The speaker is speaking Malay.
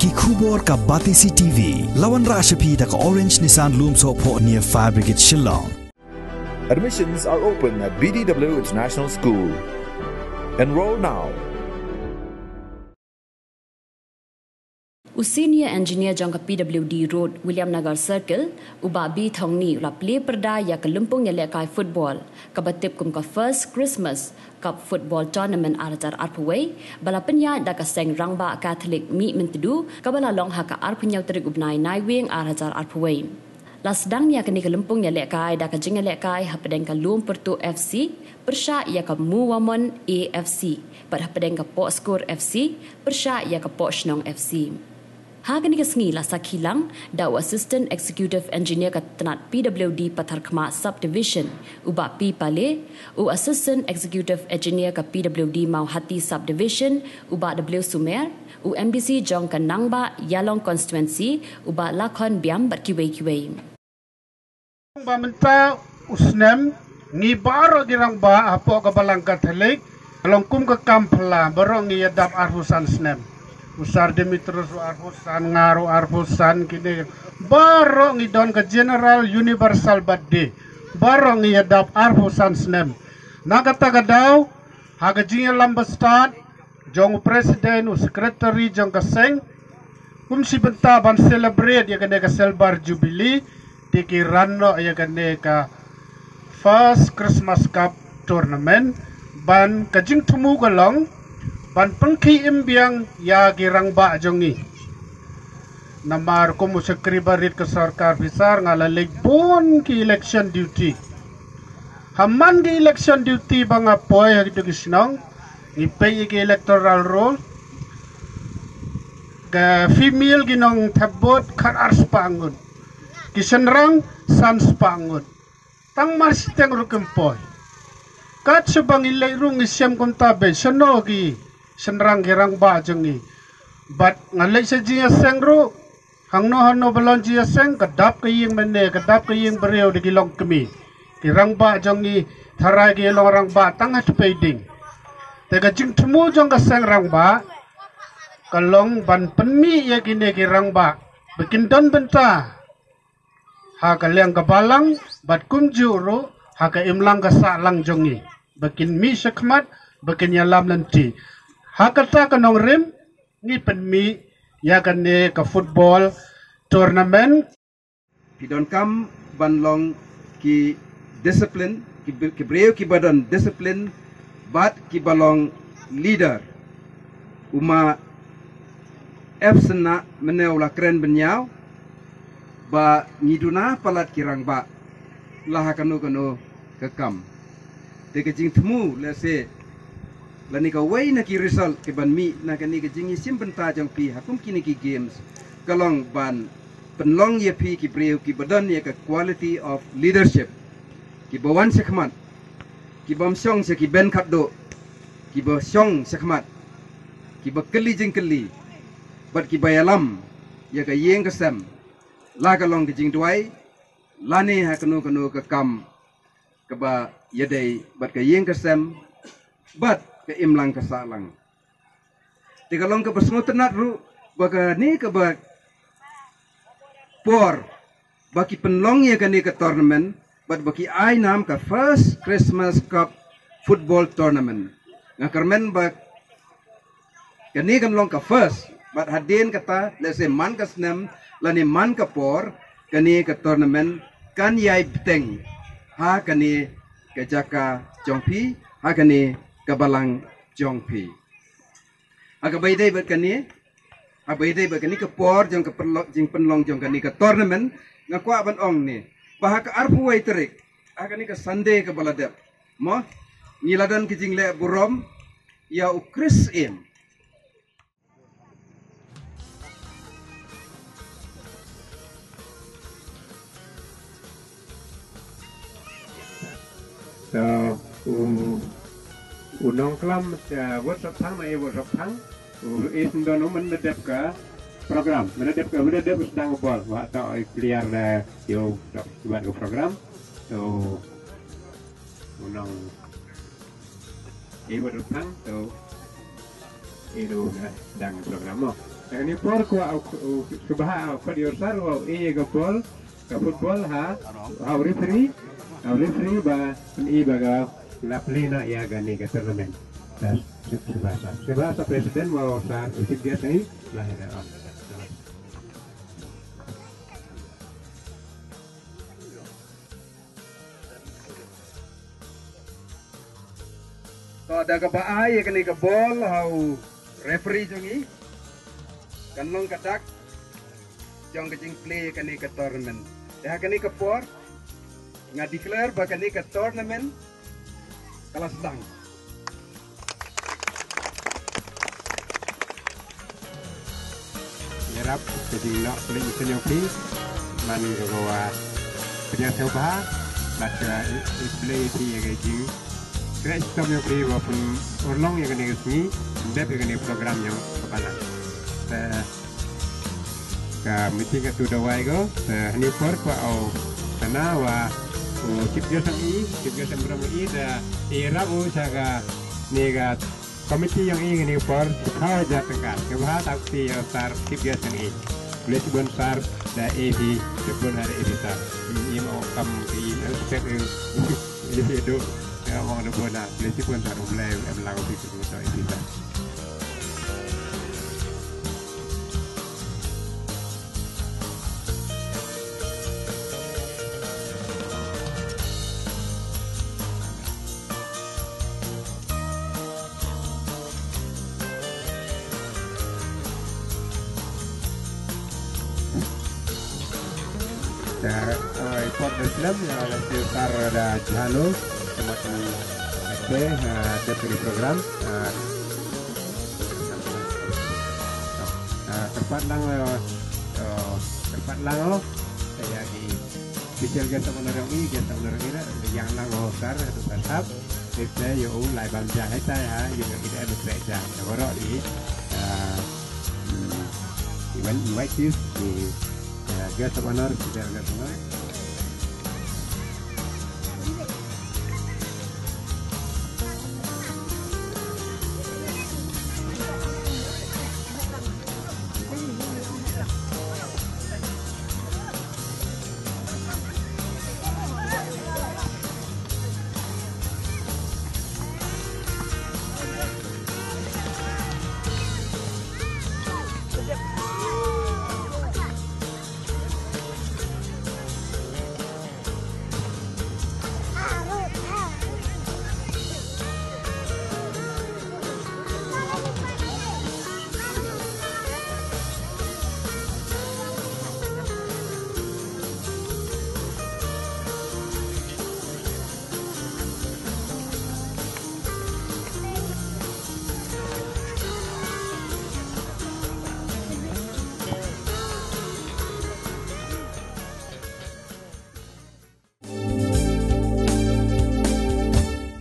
ki khubor ka Batisi TV lawan rashapi da ka Orange Nissan Loom so pho near Fire Brigade Shillong. Admissions are open at BDW International School. Enroll now. Senior engineer jangka PWD Road William Nagar Circle ubabi thongni la play perda ya ke Lumpung ya lekai football kabatip kum ka first Christmas Cup football tournament arajar arpaway bala penya da ka seng rangba Catholic mi mentedu kabala long ha ka arpunyau terik ubnai nai wing arajar arpaway las dang ya ke Lumpung ya lekai da ka jinga lekai hapedeng ka Lum Pertu FC persya ya ka Muwamon AFC pada hapedeng ka Port Score FC persya ya ka Port Shnong FC. Hagani kasngi la sakilang da assistant executive engineer ka tenat PWD Pathar Khma subdivision uba P Pale u assistant executive engineer ka PWD Mauhati subdivision uba W Sumer u MBC Jong ka Nangba Yalong constituency uba Lakhon Biam berkiwei-kiwei. Bamenta usnem ni baro girang ba apo ka balang Catholic alongkum ka kampla barong ni yadap arhusan snem. Usar Demetrius arhusan ngaru arhusan kini baro ngidon ke General Universal Badde baro ngiyadap arhusan snem nagata gadaw hagajinya lambastat jong presiden u secretary jong kaseng si benta ban celebrate ya kene ka Silver Jubilee tiki ranno ya kene ka first Christmas Cup tournament ban kajing tumu galong ban pengki imbiang ya girang ba jongi namar ko mo sekrebarit ke sarkar besar ngalalig pun ki election duty haman ki election duty bang apoy hagito gisnong ni pay ki electoral roll ka female ginong tabot karar spangun kisenrang sans spangun tang marsiteng rukempoy kat subang ilay rung isyam kontabe sonogi senrang girang ba jongi bat ngalai sa jia sengro hangno balon jia seng kadap kaying mene kadap kaying beriau di gilong kemi girang ba jongi tharai gi lorang ba tangat peding tega jing temu jong ka seng rang ba kalong ban penmi ya gine girang ba bikin don benta ha kalyang kabalang bat kumjuro ha ka imlang ka salang jongi bikin mi sekmat bikin yalam nanti hakata kanong rim ni penmi ya kane ka football tournament pidon kam banlong ki discipline ki breu ki badan discipline bat ki balong leader uma efsena meneu la kren benyau ba ngiduna palat kirang ba lah kanu kekam te kejing temu lese lani ka way na ki result ke ban mi na kani ka jingi simpen ta jang pi hakum kini ki games kalong ban penlong ye pi ki breu ki badan ye ka quality of leadership ki bawan sekmat ki bam syong se ki ben khat do ki ba syong sekmat ki ba keli jing keli bat ki bayalam ye ka yeng ka sam la kalong ki jing duai lani ha kanu ka kam ka ba yedai bat ka yeng ka sam bat ke imlang kesalang. Tiga long ke bersngotenat ru baga ni ke bag por baki penlong ya ke ni ke tournament bat baki ai nam ke first Christmas Cup football tournament. Ngakarmen bag ke ni kan long ke first bat hadin kata lese man ke snem lani man ke por ke ni ke tournament kan yai beteng ha ke ni ke jaka jongpi ha ke ni kabalang jongpi aga baidai berkani abaidai berkani ke por jong ke penlong jong kani ke tournament ngakwa ban ong ni bahak arpuai terik aga ni ke Sunday ke baladep mo ngiladan ke jingle burom ya ukris im unong kelam WhatsApp thang na WhatsApp thang isin dono menedep ka program menedep sedang bol wa ta clear na yo buat ke program so unong WhatsApp thang so itu sedang program mo. Ini por ko subah ko diosar wa gabol ka football ha referee ba baga la plena ya gani ka tournament. Dan sebahasa presiden mau saat ucap dia ini lahir on. So ada ke baai kini ke bol hau referee jongi kan long katak jong kecing play kini ke tournament. Dah kini ke por nggak declare bah kini ke tournament kalah sedang. Yarap jadi nak play mesin play man ke bawah punya coba baca play di yang Kira sistem yang beri walaupun urlong yang kena resmi, dep yang kena program yang kepalang. Meeting itu dah wai go, ni per au karena wa cip jasam berapa dah rabu jaga nega komiti yang ini ni per kau jatuh tengkat, kebah tak si yang sar cip jasam ini, boleh sebut sar dah di sebut hari ini sar, ini mau kamu di aspek ini itu. Orang ada buat nak beli pun tak boleh melakukan itu untuk kita. Ikut Islam yang ada sekitar ada Jalo. Semakin dari program terpandang saya di official kita menerang ini yang lango sar itu tetap kita yo lai bang jahe saya juga tidak ada kerja baru di event invite di kita honor kita honor